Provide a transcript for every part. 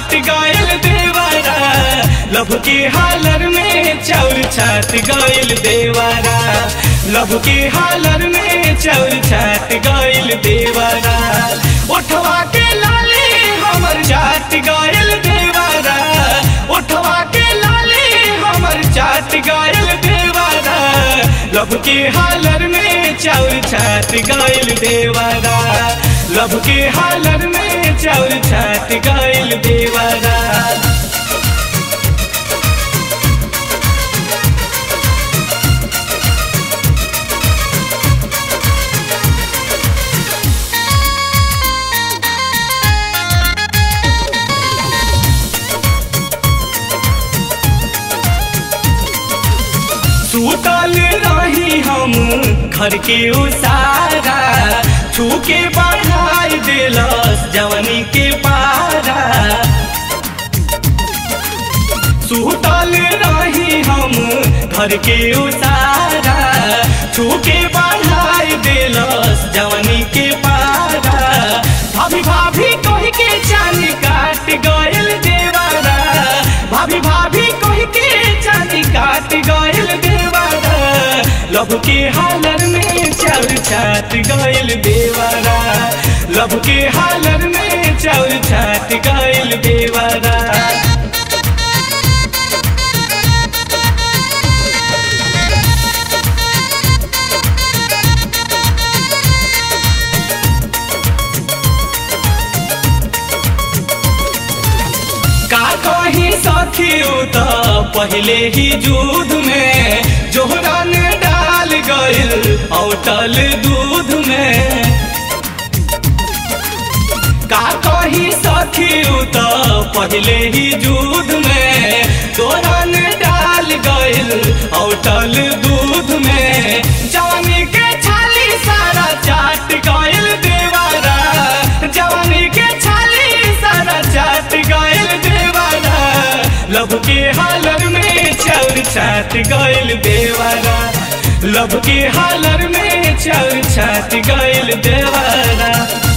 छाट गइल देवारा, लभ के हालर में चाउर छाट गइल देवारा, लभ के हालर में चाउर छाट गइल देवारा। उठवा के लाली हमर चाट गइल देवारा, उठवा के लाली हमर चाट गइल देवारा, लभ के हालर में चाउर छाट गइल देवारा, लभ के हालर में चाउर छाट गइल देवारा। सुतल रही हम घर के उसारा, छू के बढ़ाई दिलस जवानी के पारा। सुतल रही हम घर के उसारा, छू के बढ़ाई दिलस जवानी के पारा। भाभी भाभी कह के चांदी काट गइल देवारा, भाभी भाभी कह के चांदी काट गइल देवारा, लभ के हालर में चाउर छाट गइल देवारा, लभ के हालर में चाउर छाट गइल देवारा। का कहीं सखियो त पहले ही दूध में जोहरन डाल गइल औटल दूध में। का कहीं सखियो त पहले ही दूध में जोहरन डाल गइल औटल दूध में। जवानी के छाली सारा चाट गइल देवारा, जवानी के छाली सारा चाट गइल देवारा, लभ के हालर में चाउर छाट गइल देवारा, लभ के हालर में चाउर छाट गइल देवारा।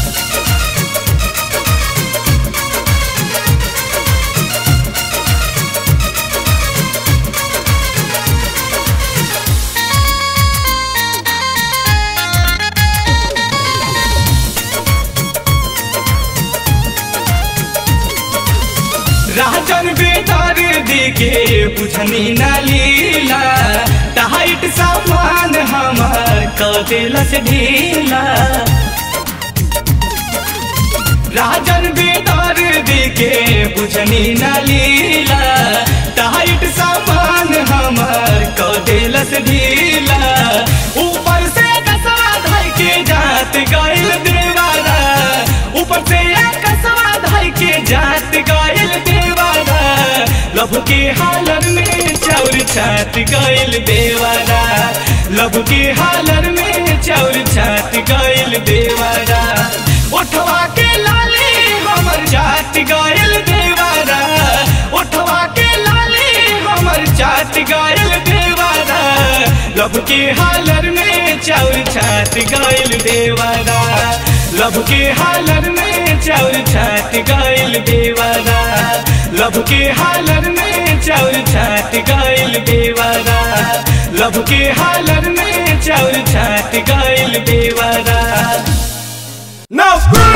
राजन बेदर दिके बुझनी न लीला, टाइट सामान हमार कदेलस ढीला। राजन बेदर दिके बुझनी न लीला, टाइट सामान हमार कदेलस ढीला। ऊपर से कसवा धइ के जात गइल देवारा, ऊपर से कसवा धइ के जात गइल देवारा, लभ के हालर में चाउर छाट गइल देवारा, लभ के हालर में चाउर छाट गइल देवारा। उठवा के लाली हमर चाट गइल देवारा, उठवा के लाली हमर चाट गइल देवारा, लभ के हालर में चाउर छाट गइल देवारा, लभ के हालर में चाउर छाट गइल देवारा, लभ के हालर में चाउर छाट गइल देवारा, लभ के हालर में चाउर छाट गइल देवारा। Now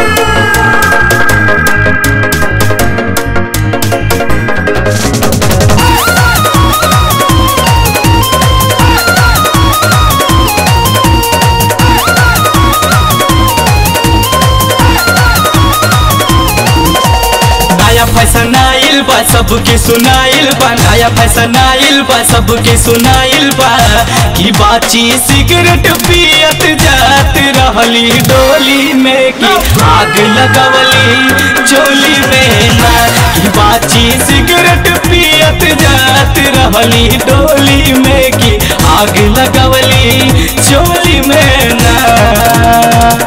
फैशन आइल बा सबके सुनाइल बा, नया फैशन आइल बा सबके सुनाइल बा। की बाची सिगरेट पियत जात रहली डोली में, की आग लगवली चोली में ना। की बाची सिगरेट पियत जात रहली डोली में, की आग लगवली चोली में ना।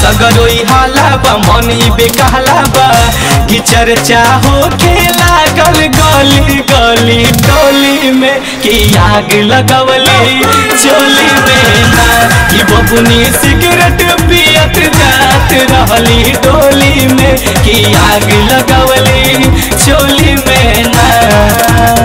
सगरोई हाला बा मनी बेकहला बा कि चर्चा हो खेला गल गली गली टोली में कि आग लगवली चोली में ना कि बबुनी सिगरेट पियत जात रहली डोली में कि आग लगवली चोली में ना।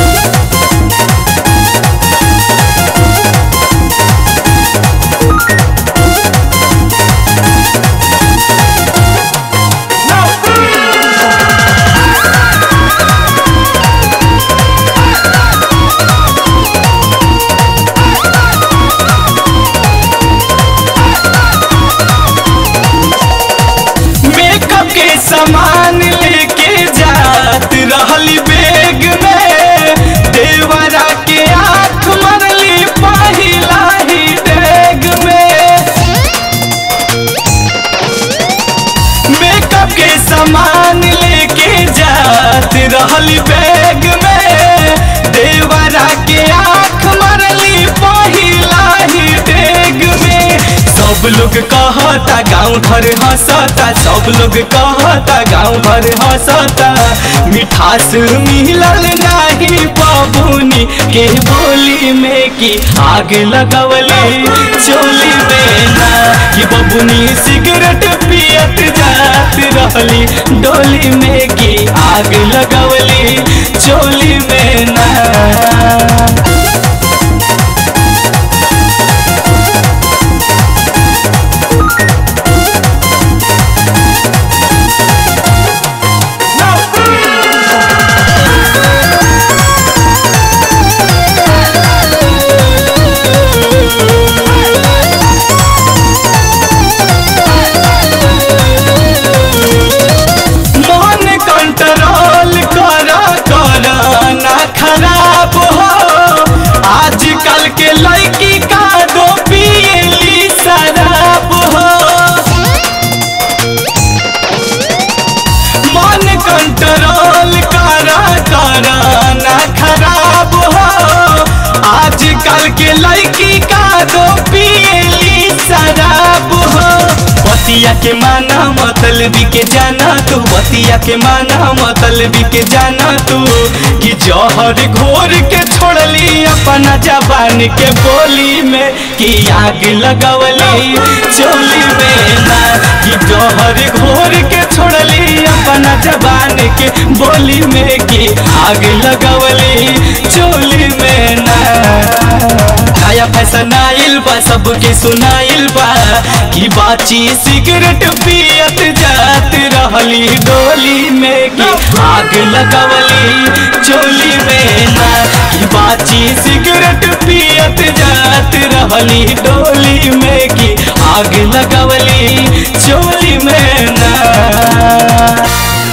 सामान लेके जात रहली बैग में देवरा के आँख मरली पहिला ही डेग में। मेकअप के सामान लेके जात रहली बैग में देवरा के आँख मरली पहिला ही डेग में। सब लोग कहता गाँव भर हंसता सब लोग कहता गाँव भर हंसता मिठास मिलल नहीं बबुनी के बोली में कि आग लगवली चोली में ना कि बबुनी सिगरेट पियत जात रहली डोली में कि आग लगवली चोली में ना। खराब हो आजकल के लड़की का दो पियली शराब हो मन कंट्रोल करा ना खराब हो आजकल के लड़की का दो पियली शराब हो। बतिया के माना मतलबी के जाना तू बतिया के माना मतलबी के जाना तू कि जहर घोर के छोड़ली अपना जबान के बोली में कि आग लगवली चोली में ना कि जहर घोर के छोड़ली अपना जबान के बोली में कि आग लगवली चोली में ना। नया फैशन आइल बा सबके सुनाइल बा कि बाची सिगरेट पियत जात रहली डोली में कि आग लगवली चोली में ना कि बाची सिगरेट पियत जात रहली डोली में कि आग लगवली चोली में ना।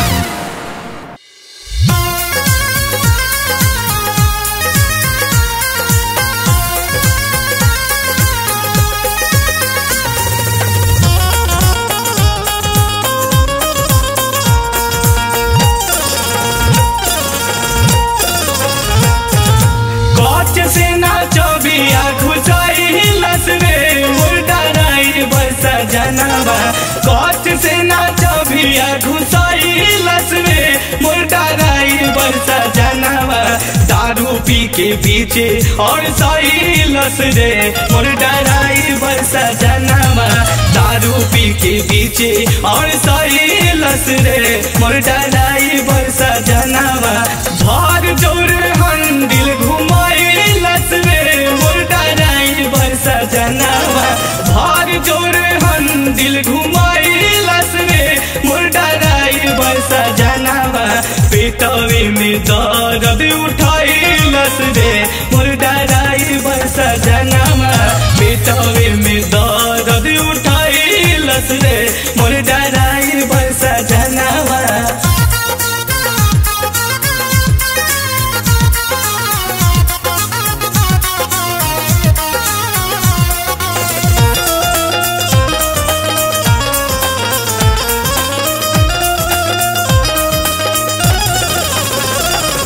कच से नाचो भिया घुसाई लस में मुर्दाराई बरसा जनावा दारू पी के पीछे और सही लस रे मुर्दाराई बरसा जनावा दारू पी के पीछे और सही लस रे मुर्दाराई बरसा जनावा भार जोर हंडिल घुमाई लस रे मुर्दाराई बरसा जनावा भार जोर हंडिल घुमाई लस रे मुर्दाराई बरसा जनावा पेटवे में दर्द उठाई लस रे मुर्दाराई बरसा जनावा पेटवे में दर्द उठाई लस रे मुर्दाराई बरसा जनावा।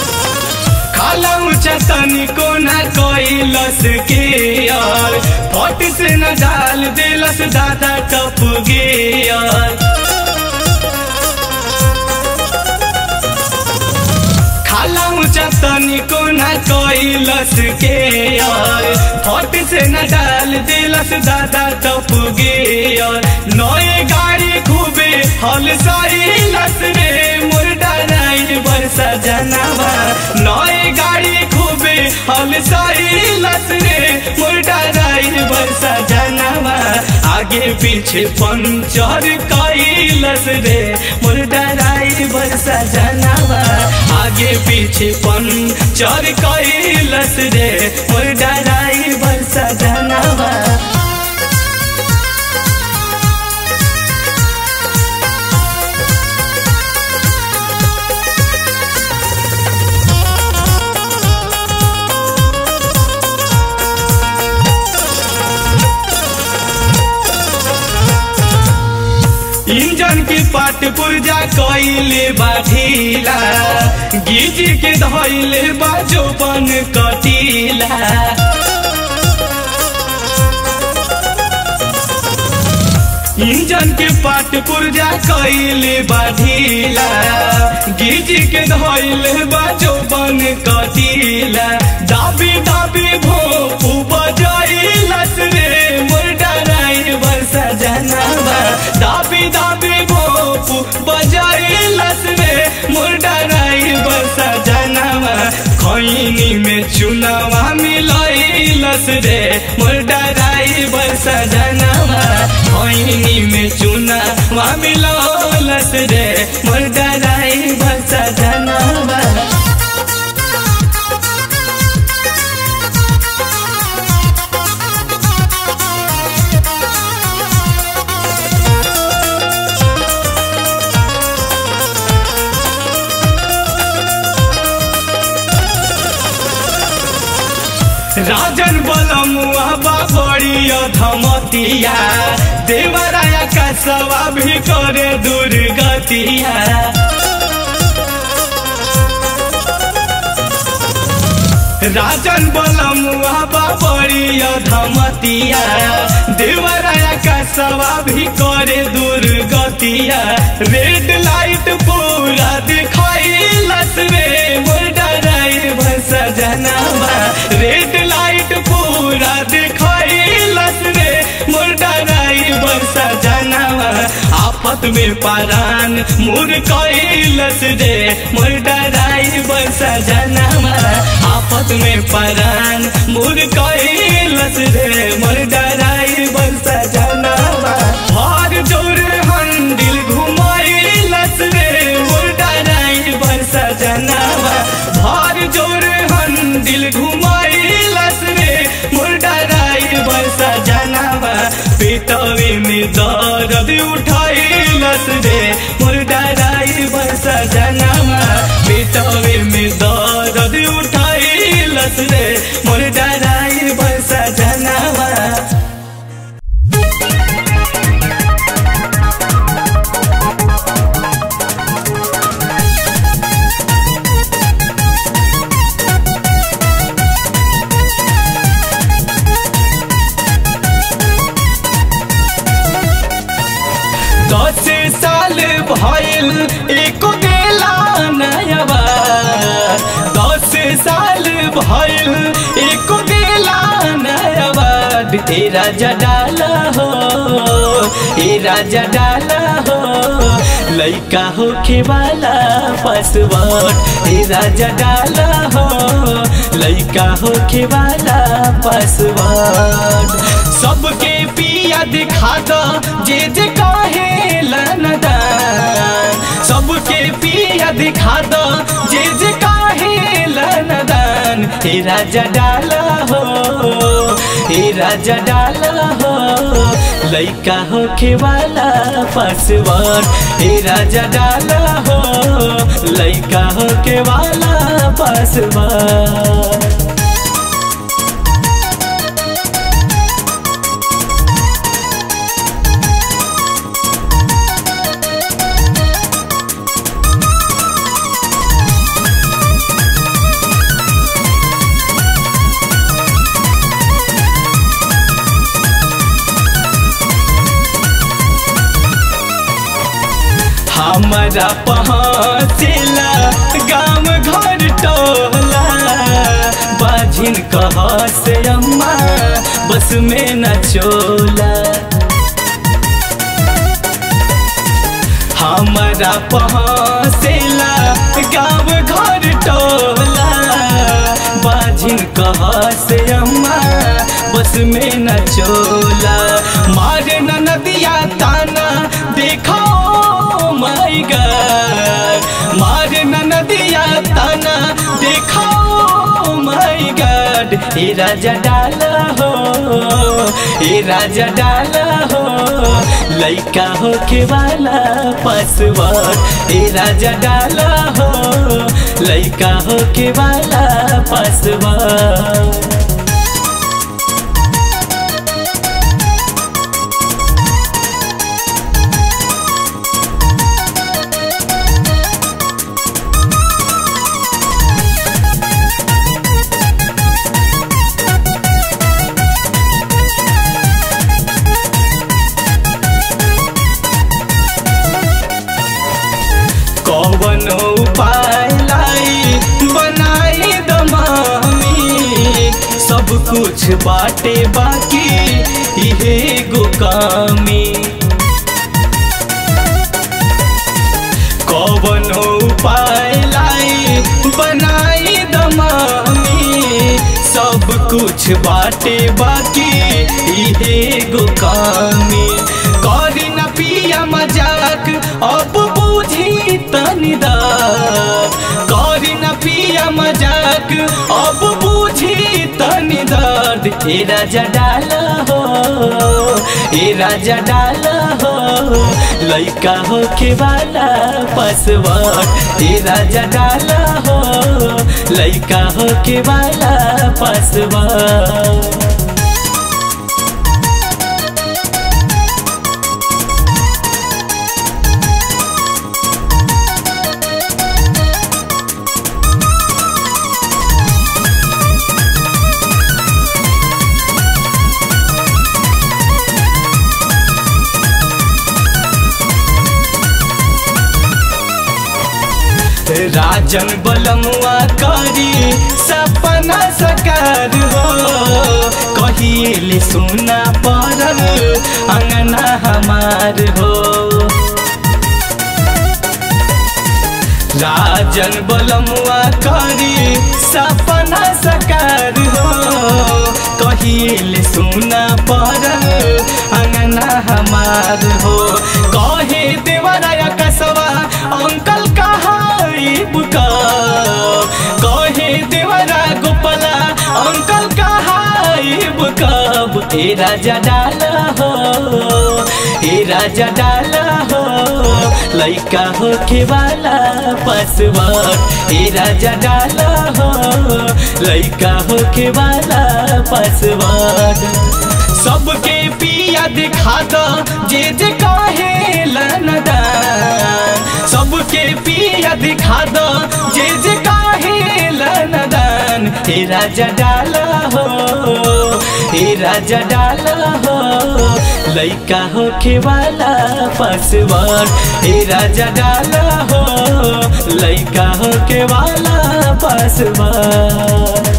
तनी को ना कोई लस के यार हट से न डाल दिलस दादा टप गियर। खाला ऊंचा तनिको न कैलस के यार, हट से न डाल दिलस दादा टप गियर। नए गाड़ी खूबे हल सहिलस रे मोर ड्राइवर सजनवा। नए गाड़ी खूबे हल सहिलस रे मोर ड्राइवर सजनवा। आगे पीछे पंचर कैलस रे मोर ड्राइवर सजनवा। आगे पीछे पंचर कैलस रे मोर ड्राइवर सजनवा। इंजन के पाट पुर्जा कैले बाढ़ीला, गिज के धैले बाजो बन कटीला। इंजन के पाट पुर्जा कैले बाढ़ीला, गिज के धैले बाजो बन कटीला। दाबी दाबी भोपू बजाइलस रे मोर ड्राइवर सजनवा। दाबी दाबी भोपू बजाइलस रे मोर ड्राइवर सजनवा। खैनी में चुनावा मिलैलस रे मोर ड्राइवर सजनवा। खैनी में चुनावा मिलैलस रे मोर ड्राइवर सजनवा। राजन बलमुआ बड़ी अधमतिया, देवराया का सवा भी करे दुर्गतिया। राजन बलमुआ बड़ी अधमतिया, देवराया का सवा भी करे दुर्गतिया। रेड लाइट पूरा दिखाइलस रे मोर ड्राइवर सजनवा। रेड लाइट पूरा दिखाइलस रे मोर ड्राइवर सजनवा। आफत में परान मुर कैलस रे मोर ड्राइवर सजनवा। आफत में परान मुर कैलस रे मोर ड्राइवर सजनवा। हर जोर हंडिल घुमाइलस रे मोर ड्राइवर सजनवा। हर जोर हंडिल घुमाइलस रे मोर ड्राइवर सजनवा। पेटवे में दर्द उठाइलस रे मोर ड्राइवर सजनवा। पेटवे में दर्द उठाइलस रे मोर ड्राइवर सजनवा। भइल एको गेला नयबा। 10 साल भइल एको गेला नयबा। ए राजा डाला हो, ए राजा डाला हो, लइका होखे वाला पासवर्ड। ए राजा डाला हो, लइका होखे वाला पासवर्ड। सबके पिया दिखा दो जे जे काहे लनदान। सबके पिया दिखा दो जे जे काहे लनदान। हे राजा डाला हो, हे राजा डाला हो, लइका होखे वाला पासवर्ड। हे राजा डाला हो, लइका होखे वाला पासवर्ड। हमारा पहुँचेला गाँव घर टोला बाझिन कह से अम्मा बस में न चोला। हमारा पहुँचेला गाँव घर टोला बाझिन कह से अम्मा बस में न चोला। मारे न नदिया ताना देखो माई गॉड, मारे न नदिया ताना देखो माई गॉड। ए राजा डाला हो, ए राजा डाला हो लइका होके वाला पासवर्ड। ए राजा डाला हो लइका होके वाला पासवर्ड। कौन उपाय लाई बनाई दमामी सब कुछ बाटे बाकी इहे गो कामी। कौन उपाय लाई बनाई दमामी सब कुछ बाटे बाकी इहे गो कामी। करी न पिया मजाक अब बुझी तनी दर्द, करी न पिया मजाक अब बुझी तनी दर्द। ए राजा डाला हो, ए राजा डाला हो लइका होके वाला पासवर्ड। ए राजा डाला हो लइका होके वाला पासवर्ड। राजन बलमुआ करी सपना सकार हो कहिए सुना पड़ल अंगना हमार हो। राजन बलमुआ करी सपना सकार हो कहिए सुना पड़ल अंगना हमार हो। कहे देवराया कसवा अंकल कहा बुका, कहे देवरा गोपाला अंकल कहा बुकाब। ए राजा डाला हो, ए राजा डाला हो लइका होके वाला पासवर्ड। ए राजा डाला हो लइका होके वाला पासवर्ड। सबके पिया दिखा दो जे जे कहे लनदान, सबके पिया दिखा दो जे जे काहे लनदान। ए राजा डाला हो, ए राजा डाला हो लइका होके वाला पासवर्ड। ए राजा डाला हो लइका होके वाला पासवर्ड।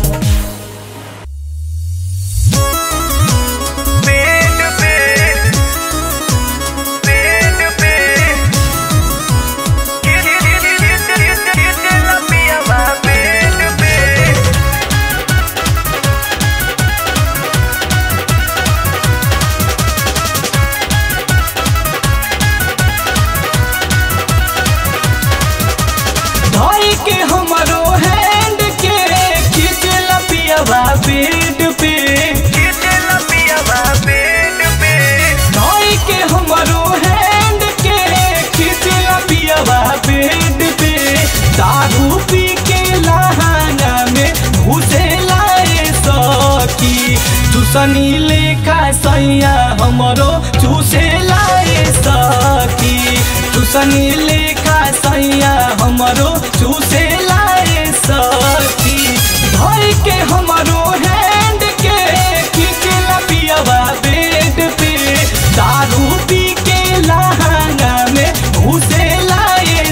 दारू पी के लहाना में घुसे लाए सकी चूसनी लेखा सैया हमरो चूसे लाए सकी चूसनी लेखा सैया हमरो चूसे लाए सकी भाई के हमरो हैंड के खींचला पियावा बेड पे दारू पी के लहाना में घुसे लाए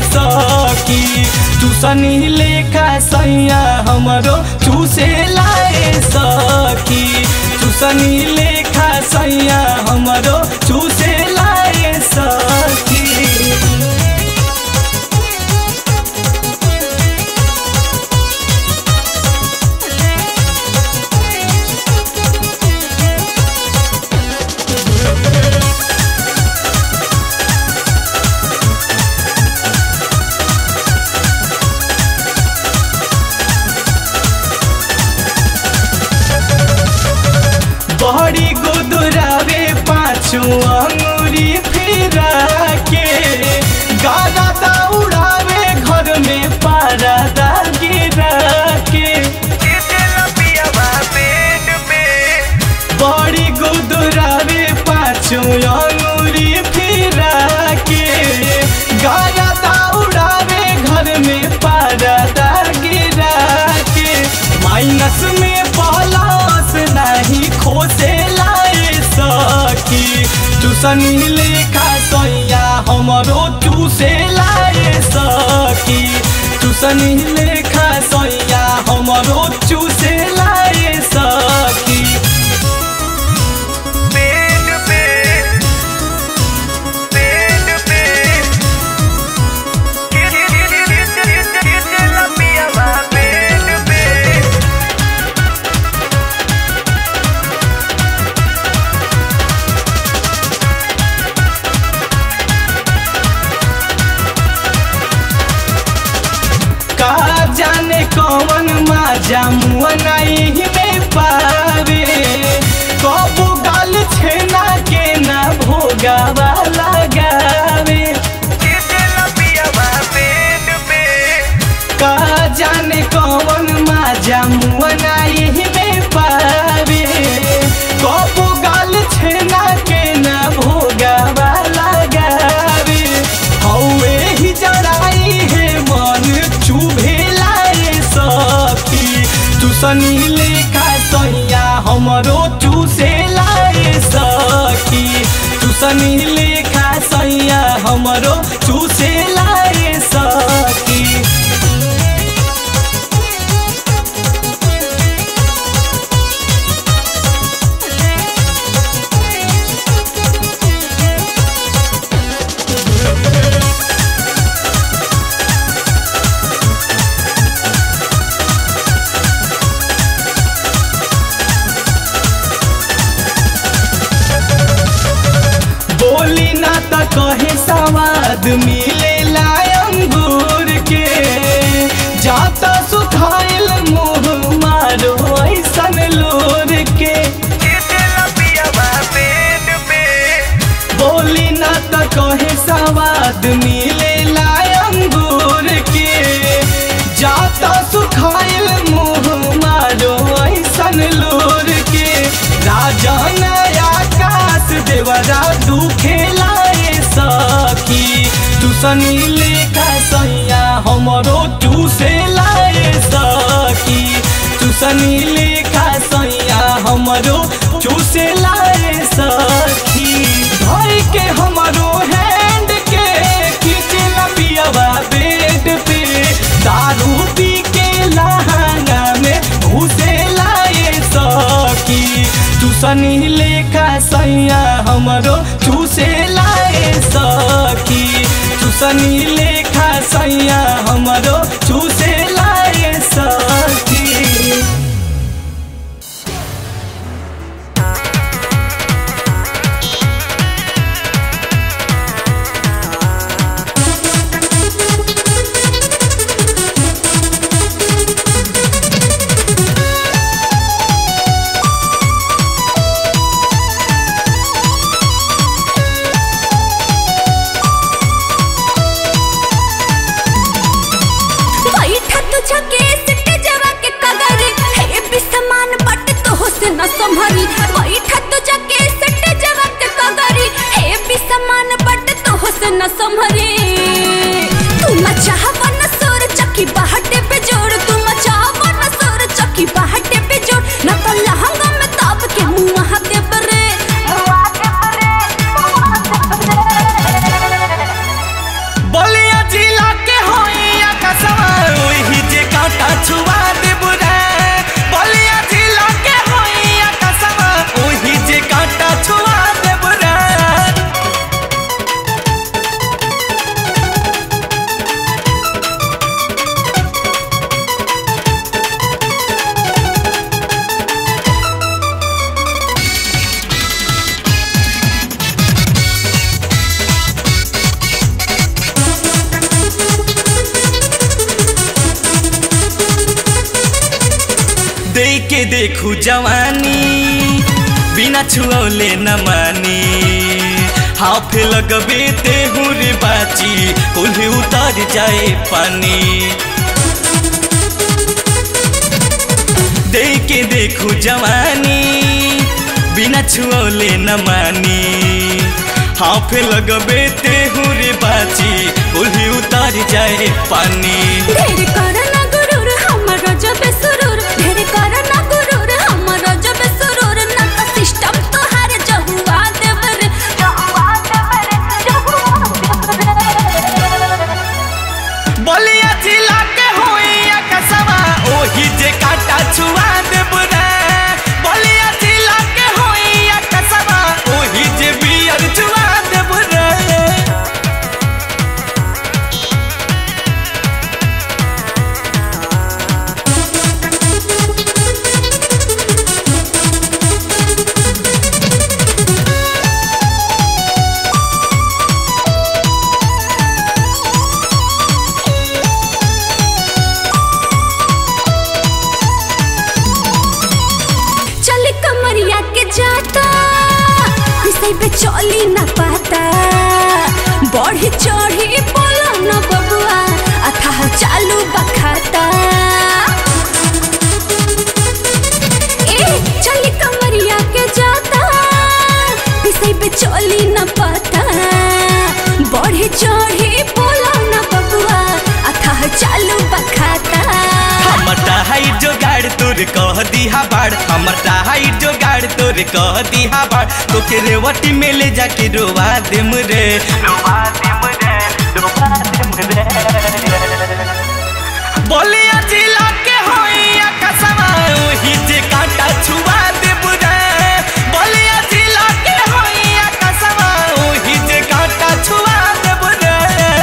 चूसनी लेखा सैया हमरो चूसे लाए सखी। चूसनी लेखा सैया हमरो चूसे लाए सखी। बड़ी गुदुरावे पाँचों अंगुरी फिरा के, गादा दौड़ावे घर में पारा दा गिरा के। बड़ी गुदुरावे पाँचों अंगुरी फिरा के, गादा दौड़ावे घर में पारा दा गिरा के। माइनस में प्लस नहीं खोसे लाए सखी। चूसनी लेखा सैया हमरो चूसे लाए सखी। चूसनी लेखा सैया हमरो चूसे लाए सखी। का जाने कौन माजा मुअनाई में पावे, कबू गाल छेना के ना भोगावा लगावे। का जाने कौन माजा मुअनाई में पावे, कबू गाल छेना के ना भोगावा लगावे। हौवे ही जराई है मन चुभे लाए सखी। चूसनी लेखा सैया हमरो चूसे लाए सखी। चूसनी लेखा सैया हमरो चूसे लाए सखी। बोली ना त कहे सवाद मिलेला अंगूर के, जाता सुखाइल मुँह मारो ऐसन लोर के। बोली ना त कहे सवाद मिलेला अंगूर के, जाता सुखाइल मुँह मारो ऐसन लोर के। राजन आकाश देवरा दुखे लाए सखी। चूसनी लेखा सैया हमरो चूसे लाए सखी। चूसनी लेखा सैया हमरो चूसे लाए सखी। धर के हमरो हैंड के खींचला पियवा बेड पे, दारू पी के लहंगा में घुसे लाए सखी। चूसनी लेखा सैया हमरो चूसे लाए सखी। चूसनी लेखा सैया हमरो चूसे लाए सखी। संभरी बैठा तो जाके सटे जवा के कगरी, हे भी समान बट तो से न संभरी। तू मचावा न सोर चक्की बाहटे पे जोड़, तू मचावा न सोर चक्की बाहटे पे जोड़। न तो लहंगा में ताप के मुँह हाथे परे। बलिया जिला के होइया कसम के देखू जवानी बिना छुअले न मानी हाफ लगबे तेहू रे बाची कुल्ही उतर जाए पानी देख के देखू जवानी बिना छुअले न मानी हाफ लगबे तेहू रे बाची कुल्ही उतर जाए पानी ढेर करना गुरूर हमर जब सुरूर ढेर करना गुरूर हमर जब सुरूर ना का सिस्टम तोहार जहुआ देवर बलिया जिला के होई कसवा ओही जे काटा छुआ देब रे बलिया जिला के होई कसवा ओही जे बियर छुआ देब रे चल कमरिया के जाता किसी पे चली ना पाता बढ़ी चढ़ी बोलो न बबुआ अथाह चालू बखाता ए चल कमरिया के जाता किसी पे चली ना पाता बढ़ी चढ़ी बोलो न बबुआ अथाह चालू बखाता हमर टाइट जो गाड़ तोर कह दिहा बाड़ हमर टाइट जो गाड़ तोर कह दिहा बाड़ तोके रेवटी में ले जाके रोवा देम रे बलिया जिला के होई कसवा ओही जे काटा छुआ देब रे बलिया जिला के होई कसवा ओही जे काटा छुआ देब रे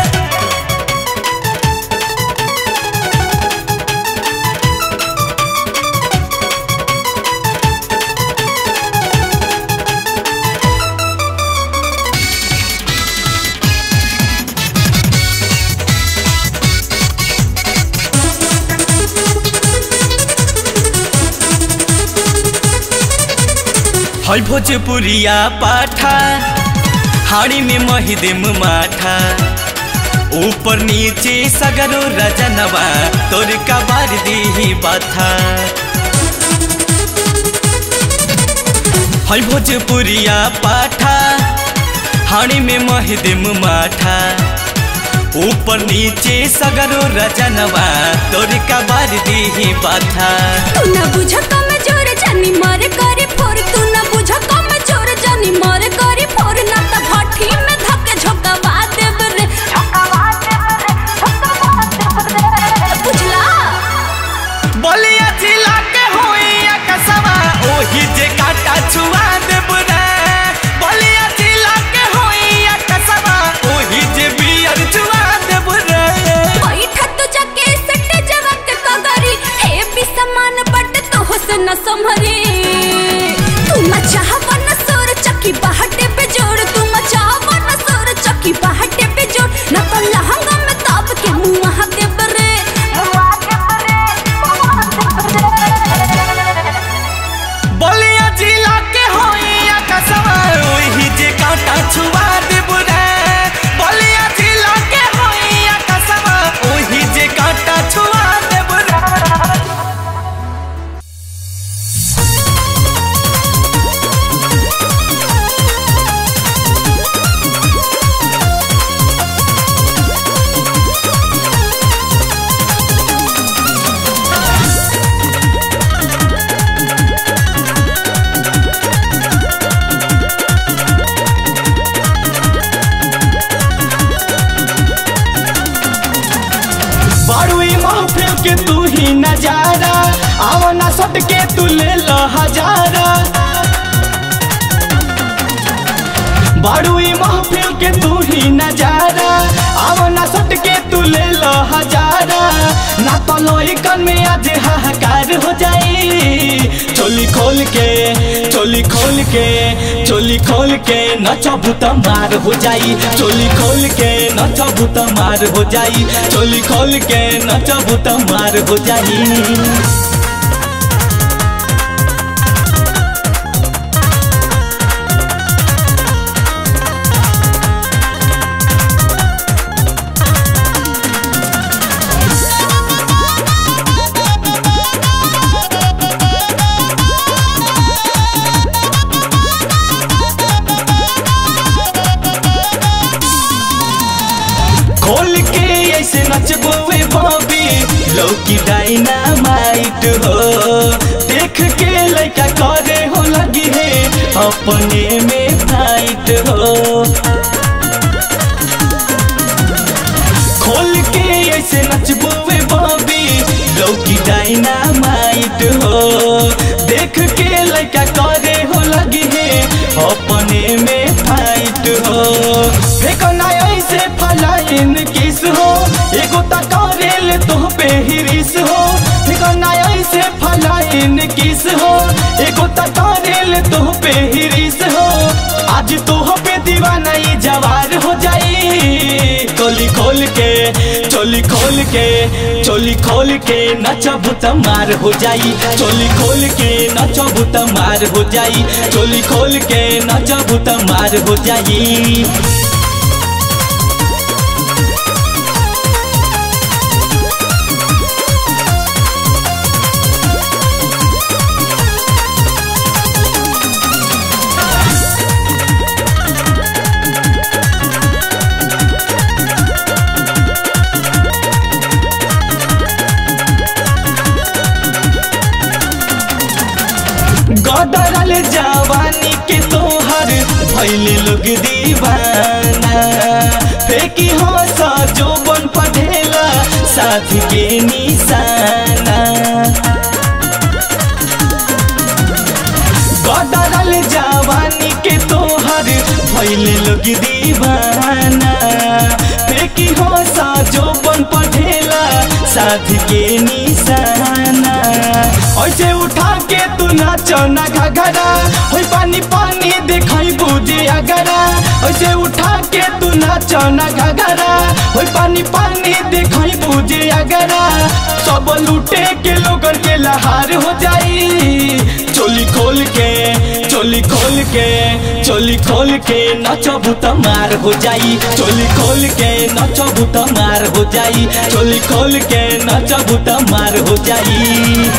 हई भोजपुरिया पाठा हाड़ी में महिदेम माठा ऊपर नीचे सगरो रजनवा तोर का बार दी बाथा हई भोजपुरिया पाठा हाड़ी में महिदेम माठा ऊपर नीचे सगरो रजनवा तोर का बार दी बाथा तू ना बुझ कम जोर जानी मर करे फोर तू ना बुझ कम जोर जानी मर करे फोर ना त भट्ठी में धके झोकवा देब रे बुझला बलिया जिला के होई कसवा ओही जे काटा छुआ देब रे बलिया जिला के होई कसवा ओही जे बियर छुआ देब रे बैठा तू जाके सटे जवा के कगरी हे भी समान बट तो हुस्न संभरे तू मचावन सोर चक्की बाहटे पे जोड़ तू मचावन सोर चक्की बाहटे पे जोड़ ना तो लहंगा में ताप के मुंह के बरे बलिया जिला के होई कसवा ओही जे काटा छुआ देब रे बलिया जिला के होई कसवा ओही जे काटा छुआ देब रे बारुई महफिल के तू ही नजारा आवना सट के तू ले लो हजारा बारुई महफिल के तू ही नजारा आवना सट के तू ले लो हजारा ना तो लोई कन में आज हाहाकार हो जाई चोली खोल के चोली खोल के चोली खोल के नचबू त मार हो जाई चोली खोल के नचबू त मार हो जाई चोली खोल के नचबू त मार हो जाई अपने में फाइट हो। खोल के ऐसे नचबोवे बॉबी लौकी डायनामाइट हो। देख के लड़का करे हो लगी है अपने में फाइट हो। फेंको ना ऐसे फलाइन किस हो एगो तकारेल तो पे हिरिस हो। फेंको ना ऐसे फलाइन किस हो एगो तकारेल तो पे हिरिस हो। आज तो पे दीवाना ही जवार हो जाई। चोली खोल के चोली खोल के चोली खोल के नचबू त मार हो जाई। चोली खोल के नचबू त मार हो जाई। चोली खोल के नचबू त मार हो जाई। गदरल जवानी के तोहर भइले लोग दीवाना। फेंकी हंस जो बन पढ़ेला साथ के निशाना। गदरल जवानी के तोहर भइले लोग दीवाना। फेंकी हंस जो बन पढ़ेला साथ के निशाना। ऐसे उठा के तू नाचो ना घाघरा होई पानी पानी देखाई बुझे अगरा। ऐसे उठा के तू नाचो ना घाघरा होई पानी पानी देखाई बुझे अगरा। सब लूटे के लोगन के लहार हो जाई। चोली खोल के चोली खोल के चोली खोल के नचबू त मार हो जाई। चोली खोल के नचबू त मार हो जाई। चोली खोल के नचबू त मार हो जाई।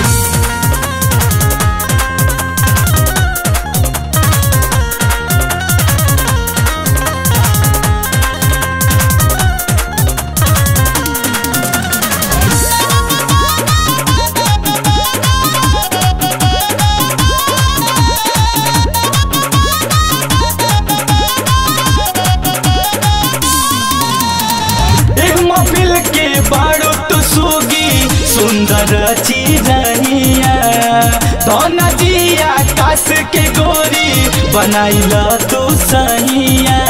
बाड़ो तो सोगी सुंदर चिरैया। धना जी आकाश के गोरी बनाइला तो सहिया।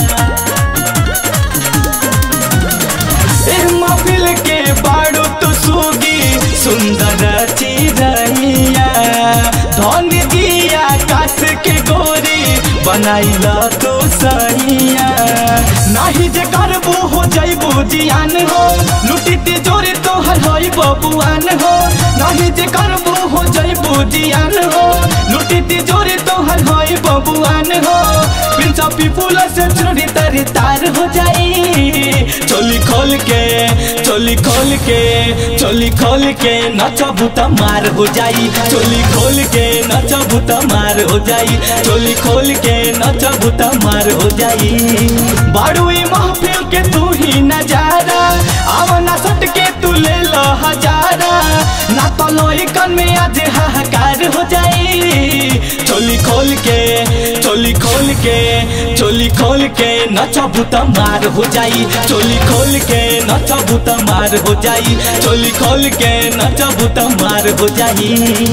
महफिल के बाड़ो तो सोगी सुंदर चिरैया। धन जी आकाश के गोरी बनाइला तो सहिया। नाही जे करबू हो जाइबू जियान हो। लुटी तिजोरी तोहर होई बबुआन हो। नाही जे करबू हो जाइबू जियान हो। लुटी तिजोरी तोहर होई बबुआन हो। प्रिंस पीपुल से चोरी तारी तार हो जाई। चोली खोल के चोली खोल के चोली खोल के नचबू त मार हो जाई। चोली खोल के नचबू त मार हो जाई। चोली खोल के नचबू त मार हो जाई। बाड़ुई महफिल के तू ही नजारा आवना सट के तू ले लो हजारा। ना तो लोइकन में आज हाहाकार हो जाई। चोली खोल के चोली खोल के चोली खोल के नचबू त मार हो जाई। चोली खोल के नचबू त मार हो जाई। चोली खोल के नचबू त मार हो जाई।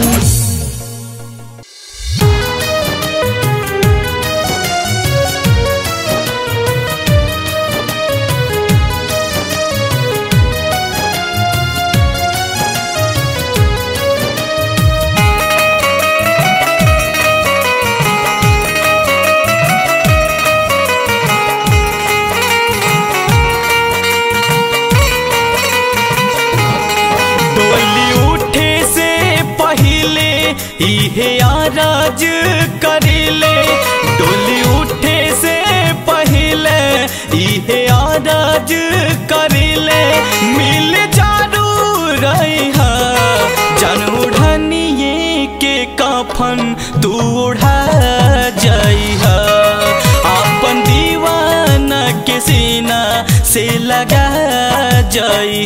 इहे आराज करिले डोली उठे से पहले। इहे आराज करिले मिल जारू रही जन उड़निए के कफन तू उड़ा जाई। अपन दीवाना के सीना से लगा जाई।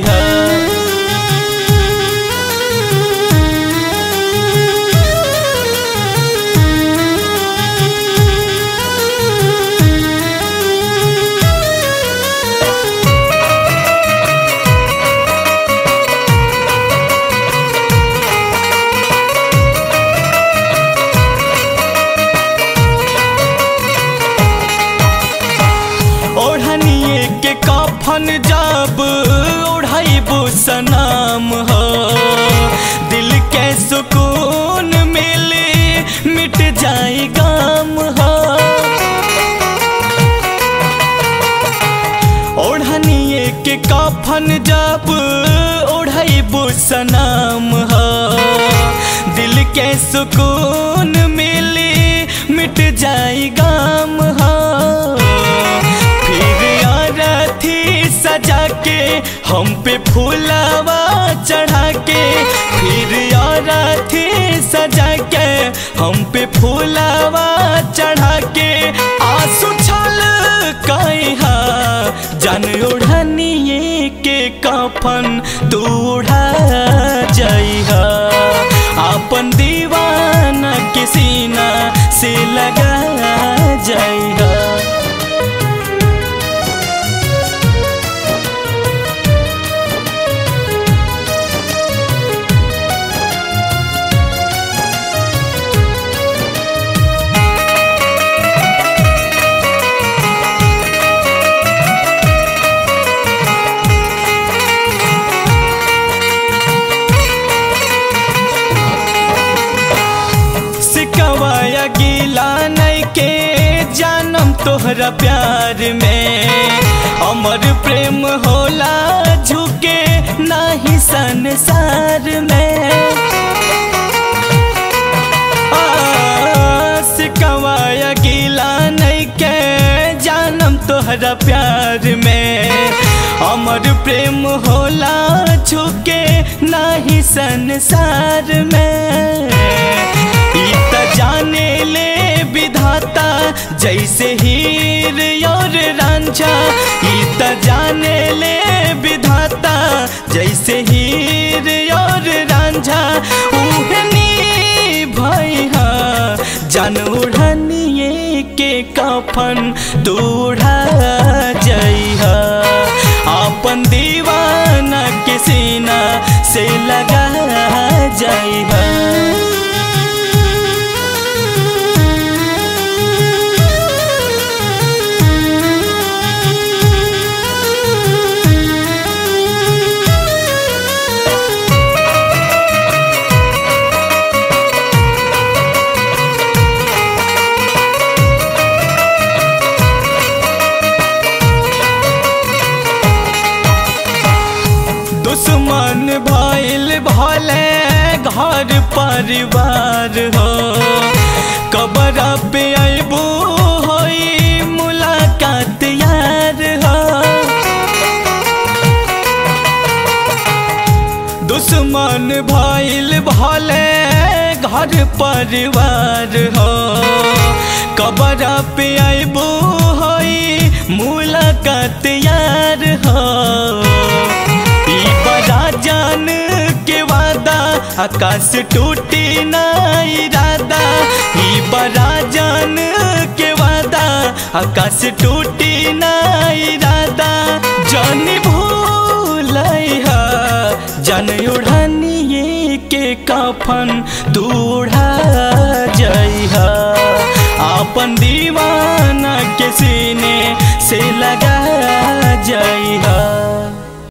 ओढ़न जब ओढ़बू सनम हो दिल के सुकून मिली मिट जाई गम हो। फिर आरती सजा के हम पे फूलावा चढ़ा के फिर आरती सजा के हम पे फूलावा चढ़ा के आंसू छल कहा जान ओढ़निए के कफन तू उड़ा जाइहा अपन दीवाना के सीना से लगा जाइहा। तोहरा प्यार में अमर प्रेम होला झुके नाही संसार में। सिकवाया गिला नहीं के जानम तोहरा प्यार में अमर प्रेम होला झुके नाही संसार में। इत जाने ले विधाता जैसे हीर और रांझा इत जाने ले विधाता जैसे हीर और रांझा उहनी भैया जान ओढ़निए के कफन तू उड़ा जाइहा अपन दीवाना के सीना से लगा जाइहा। दुश्मन भइल भले घर परिवार हो कबर पे अबू होई मुलाकात यार हो। दुश्मन भइल भले घर परिवार हो कबर पे अबू होई मुलाकात यार हो। जान के वादा आकाश टूटी ना इरादा ही बड़ा जान के वादा आकाश टूटी ना इरादा जान भूलैहा जान ओढ़निए के कफन तू उड़ा जाइहा अपन दीवाना के सीने